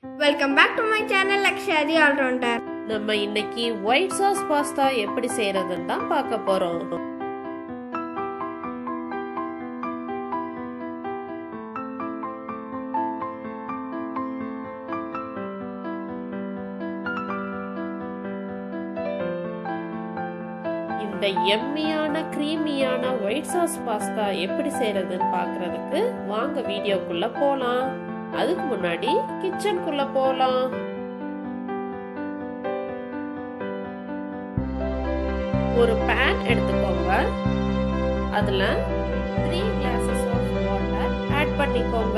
Welcome back to my channel Lakshadi All-Rounder. நம்ம இன்னைக்கு white sauce pasta எப்படி செய்யறதுன்னு தான் பார்க்க போறோம். இந்த எம்மியான கிரீமியான ஒயிட் சாஸ் பாஸ்தா எப்படி செய்யறதுன்னு பார்க்கிறதுக்கு வாங்க வீடியோக்குள்ள போலாம். அதுக்கு முன்னாடி கிச்சனுக்குள்ள போலாம். ஒரு pan எடுத்துக்கோங்க. அதுல 3 glasses of water ஆட் பண்ணிக்கோங்க.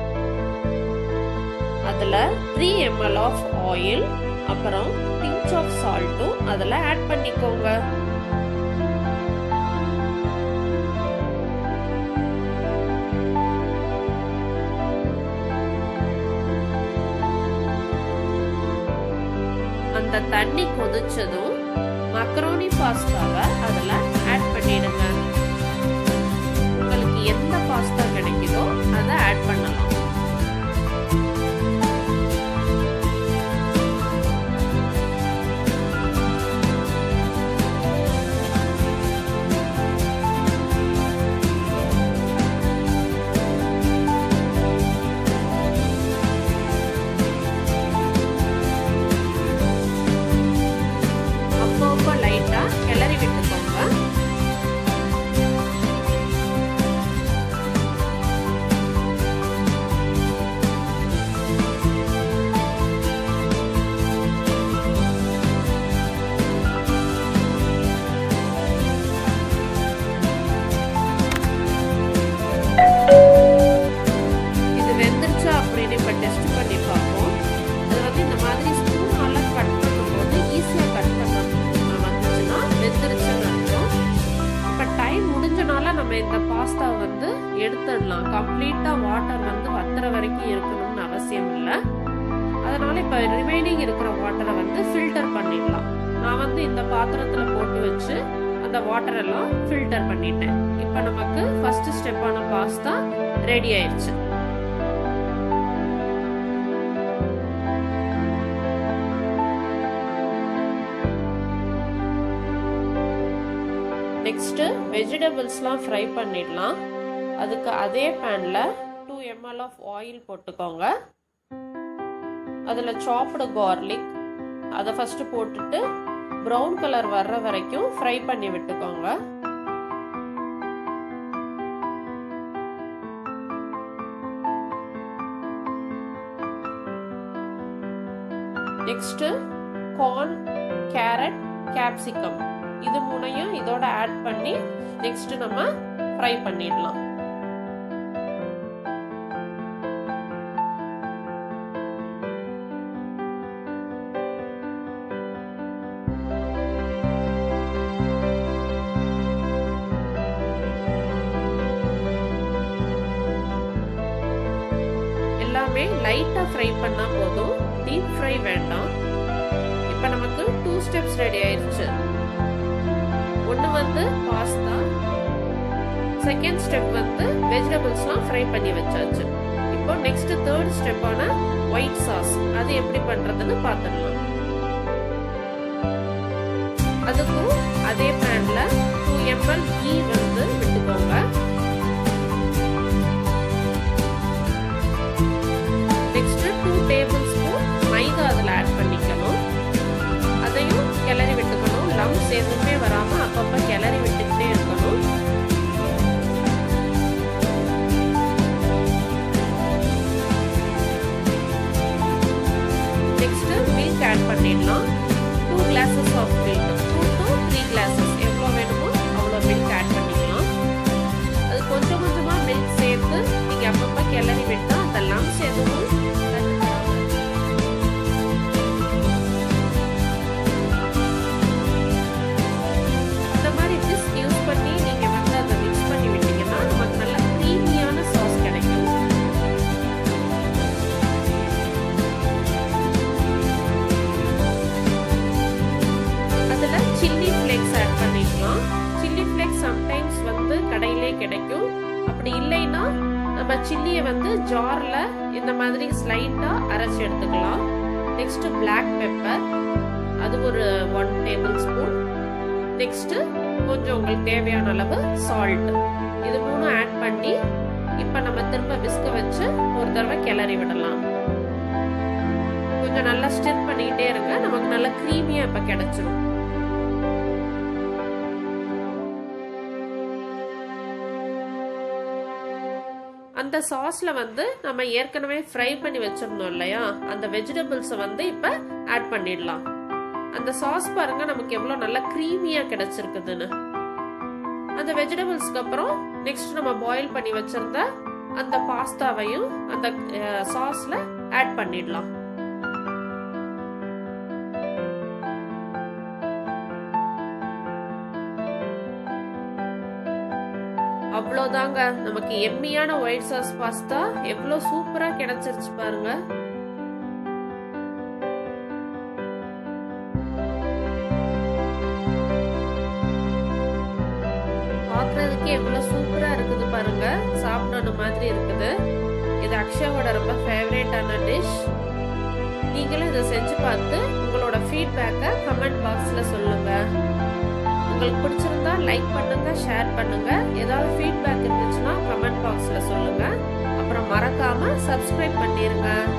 அதுல 3 ml of oil அப்புறம் pinch of salt அதுல ஆட் பண்ணிக்கோங்க. அந்த தண்ணி கொதிச்சதும் மக்ரோனி பாஸ்தாவை அதுல ஆட் பண்ணிடுங்க. உங்களுக்கு எந்த பாஸ்தா கிடைக்குதோ அதை ஆட் பண்ணலாம். கிளறி விட்டுக்கோங்க. இது வெந்துருச்சா அப்படின்னு இப்ப டெஸ்ட் பண்ணி பார்ப்போம். அது வந்து இந்த மாதிரி ஸ்பூனால கட் பண்ணும்போது ஈஸியா கட் பண்ணலாம். வெந்துருச்சுன்னு அர்த்தம். இப்ப டைம் முடிஞ்சனால நம்ம இந்த பாஸ்தா வந்து எடுத்துடலாம். கம்ப்ளீட்டா வாட்டர் வந்து வத்துற வரைக்கும் இருக்கணும்னு அவசியம் இல்லை. அதனால இப்ப ரிமைனிங் இருக்கிற வாட்டரை வந்து ஃபில்டர் பண்ணிடலாம். நான் வந்து இந்த பாத்திரத்துல போட்டு வச்சு அந்த வாட்டர் எல்லாம் ஃபில்டர் பண்ணிட்டேன். இப்ப நமக்கு ஃபர்ஸ்ட் ஸ்டெப்பான பாஸ்தா ரெடி ஆயிடுச்சு. நெக்ஸ்ட் வெஜிடபிள்ஸ்லாம் ஃப்ரை பண்ணிடலாம். அதுக்கு அதே பேன்ல 2 ml ஆஃப் ஆயில் போட்டுக்கோங்க. அதில் சாப்டு கார்லிக் அதை ஃபர்ஸ்ட் போட்டுட்டு ப்ரௌன் கலர் வர்ற வரைக்கும் ஃப்ரை பண்ணி விட்டுக்கோங்க. நெக்ஸ்ட் கார்ன், கேரட், கேப்சிகம் இது மூணையும் இதோட ஆட் பண்ணி நெக்ஸ்ட் நம்ம ஃப்ரை பண்ணிடலாம். எல்லாமே லைட்டா ஃப்ரை பண்ணா போதும், டீப் ஃப்ரை வேண்டாம். இப்போ நமக்கு 2 ஸ்டெப்ஸ் ரெடி ஆயிடுச்சு. ஒன்று வந்து பாஸ்தா, செகண்ட் ஸ்டெப் வந்து வெஜிடபிள்ஸ்லாம் ஃப்ரை பண்ணி வச்சாச்சு. இப்போ நெக்ஸ்ட் தேர்ட் ஸ்டெப்பான ஒயிட் சாஸ் அது எப்படி பண்றதுன்னு பார்த்துடலாம். அதுக்கும் அதே பேன்ல 2 ml கீ வந்து விட்டுக்கோங்க. நெக்ஸ்ட் 2 டேபிள் ஸ்பூன் மைதா அதில் ஆட் பண்ணிக்கணும். அதையும் கிளறி விட்டுக்கணும். லம்ஸ் எதுவுமே வராம அப்பப்ப கிளறி விட்டுக்கிட்டே இருக்கணும். நெக்ஸ்ட் மில்க் ஆட் பண்ணிடலாம். 2 glasses of milk, 2 to 3 glasses எவ்வளோ வேணுமோ அவ்வளோ மில்க் ஆட் பண்ணிக்கலாம். அது கொஞ்சம் கொஞ்சமா மில்க் சேர்த்து நீங்க அப்பப்ப கிளறி விட்டா அந்த லம்ஸ் எதுவும் சில்லி ஃப்ளேக்ஸ் ஆட் பண்ணிக்கலாம். சில்லி ஃப்ளேக்ஸ் சம்டைம்ஸ் வந்து கடையிலே கிடைக்கும். அப்படி இல்லைன்னா நம்ம சில்லியை வந்து ஜார்ல இந்த மாதிரி ஸ்லைட்டா அரைச்சு எடுத்துக்கலாம். நெக்ஸ்ட் black pepper, அது ஒரு 1 டேபிள்ஸ்பூன். நெக்ஸ்ட் கொஞ்சம் உங்களுக்கு தேவையான அளவு சால்ட், இது மூணும் ஆட் பண்ணி இப்போ நம்ம திரும்ப விஸ்க வச்சு ஒரு தடவை கிளறி விடலாம். கொஞ்சம் நல்லா ஸ்டிர் பண்ணிக்கிட்டே இருங்க, நமக்கு நல்லா க்ரீமியா இப்போ கிடைச்சிரும். அந்த சாஸ்ல வந்து நம்ம ஏற்கனவே ஃப்ரை பண்ணி வச்சிருந்தோம் இல்லையா, அந்த வெஜிடபிள்ஸை வந்து இப்போ ஆட் பண்ணிடலாம். அந்த சாஸ் பாருங்க நமக்கு எவ்வளோ நல்லா க்ரீமியா கிடைச்சிருக்குதுன்னு. அந்த வெஜிடபிள்ஸ்க்கு அப்புறம் நெக்ஸ்ட் நம்ம பாயில் பண்ணி வச்சிருந்த அந்த பாஸ்தாவையும் அந்த சாஸ்ல ஆட் பண்ணிடலாம். அவ்வளோதாங்க, நமக்கு எம்மியான ஒயிட் சாஸ் பாஸ்தா எவ்வளோ சூப்பரா கிடைச்சிருச்சு பாருங்க. பார்க்கறதுக்கே எவ்வளவு சூப்பரா இருக்குது பாருங்க, சாப்பிடணும் மாதிரி இருக்குது. இது அக்ஷயோட ரொம்ப ஃபேவரேட்டான டிஷ். நீங்களும் இதை செஞ்சு பார்த்து உங்களோட ஃபீட்பேக்கை கமெண்ட் பாக்ஸ்ல சொல்லுங்க. உங்களுக்கு பிடிச்சிருந்தா லைக் பண்ணுங்க, ஷேர் பண்ணுங்க. ஏதாவது ஃபீட்பேக் இருந்துச்சுன்னா கமெண்ட் பாக்ஸ்ல சொல்லுங்க. அப்புறம் மறக்காம சப்ஸ்கிரைப் பண்ணிருங்க.